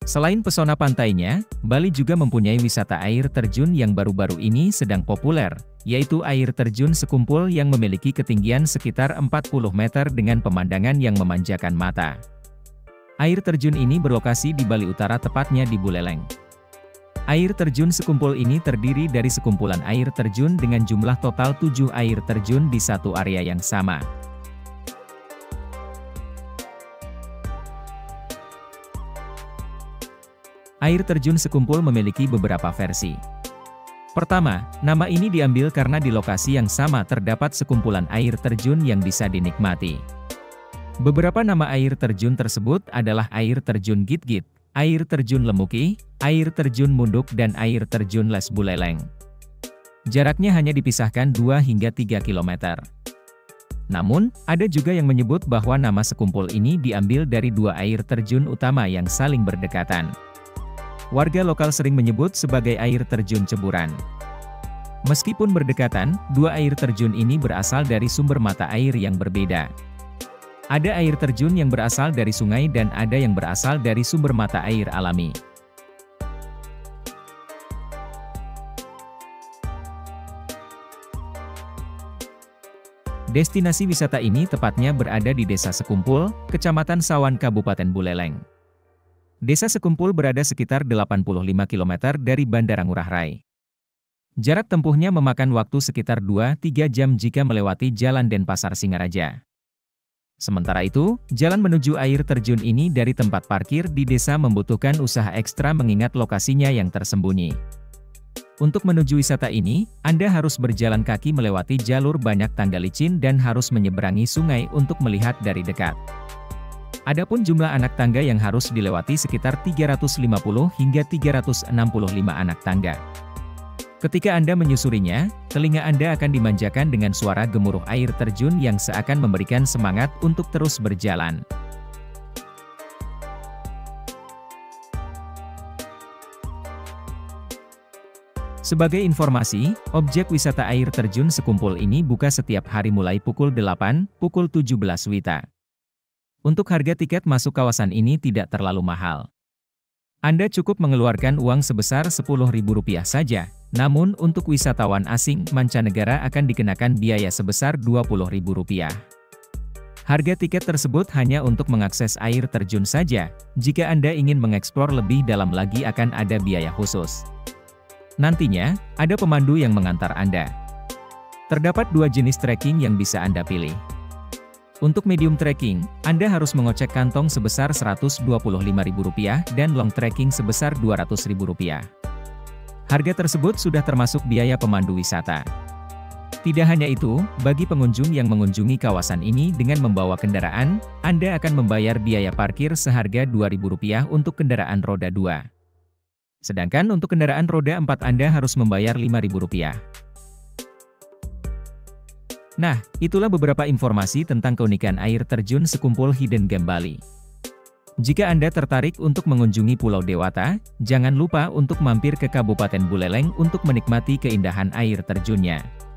Selain pesona pantainya, Bali juga mempunyai wisata air terjun yang baru-baru ini sedang populer, yaitu air terjun Sekumpul yang memiliki ketinggian sekitar 40 meter dengan pemandangan yang memanjakan mata. Air terjun ini berlokasi di Bali Utara, tepatnya di Buleleng. Air terjun Sekumpul ini terdiri dari sekumpulan air terjun dengan jumlah total 7 air terjun di satu area yang sama. Air terjun Sekumpul memiliki beberapa versi. Pertama, nama ini diambil karena di lokasi yang sama terdapat sekumpulan air terjun yang bisa dinikmati. Beberapa nama air terjun tersebut adalah air terjun Git-Git, air terjun Lemuki, air terjun Munduk dan air terjun Les Buleleng. Jaraknya hanya dipisahkan 2 hingga 3 km. Namun, ada juga yang menyebut bahwa nama Sekumpul ini diambil dari 2 air terjun utama yang saling berdekatan. Warga lokal sering menyebut sebagai air terjun Ceburan. Meskipun berdekatan, 2 air terjun ini berasal dari sumber mata air yang berbeda. Ada air terjun yang berasal dari sungai dan ada yang berasal dari sumber mata air alami. Destinasi wisata ini tepatnya berada di Desa Sekumpul, Kecamatan Sawan, Kabupaten Buleleng. Desa Sekumpul berada sekitar 85 km dari Bandara Ngurah Rai. Jarak tempuhnya memakan waktu sekitar 2-3 jam jika melewati Jalan Denpasar Singaraja. Sementara itu, jalan menuju air terjun ini dari tempat parkir di desa membutuhkan usaha ekstra mengingat lokasinya yang tersembunyi. Untuk menuju wisata ini, Anda harus berjalan kaki melewati jalur banyak tangga licin dan harus menyeberangi sungai untuk melihat dari dekat. Adapun jumlah anak tangga yang harus dilewati sekitar 350 hingga 365 anak tangga. Ketika Anda menyusurinya, telinga Anda akan dimanjakan dengan suara gemuruh air terjun yang seakan memberikan semangat untuk terus berjalan. Sebagai informasi, objek wisata air terjun Sekumpul ini buka setiap hari mulai pukul 8, pukul 17 WITA. Untuk harga tiket masuk kawasan ini tidak terlalu mahal. Anda cukup mengeluarkan uang sebesar Rp10.000 saja, namun untuk wisatawan asing mancanegara akan dikenakan biaya sebesar Rp20.000. Harga tiket tersebut hanya untuk mengakses air terjun saja, jika Anda ingin mengeksplor lebih dalam lagi akan ada biaya khusus. Nantinya, ada pemandu yang mengantar Anda. Terdapat 2 jenis trekking yang bisa Anda pilih. Untuk medium trekking, Anda harus mengocek kantong sebesar Rp125.000 dan long trekking sebesar Rp200.000. Harga tersebut sudah termasuk biaya pemandu wisata. Tidak hanya itu, bagi pengunjung yang mengunjungi kawasan ini dengan membawa kendaraan, Anda akan membayar biaya parkir seharga Rp2.000 untuk kendaraan roda 2. Sedangkan untuk kendaraan roda 4 Anda harus membayar Rp5.000. Nah, itulah beberapa informasi tentang keunikan air terjun Sekumpul Hidden Gem Bali. Jika Anda tertarik untuk mengunjungi Pulau Dewata, jangan lupa untuk mampir ke Kabupaten Buleleng untuk menikmati keindahan air terjunnya.